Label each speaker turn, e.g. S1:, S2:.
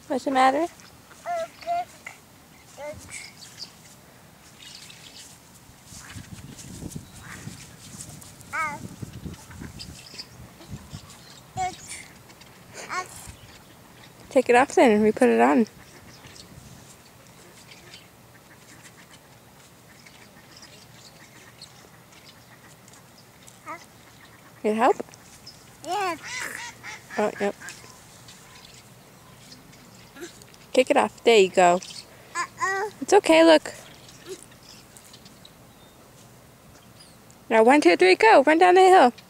S1: What's the matter? Take it off then and we put it on. Need help?
S2: Yeah.
S1: Oh, yep. Kick it off. There you go. It's okay, look. Now 1, 2, 3, go. Run down the hill.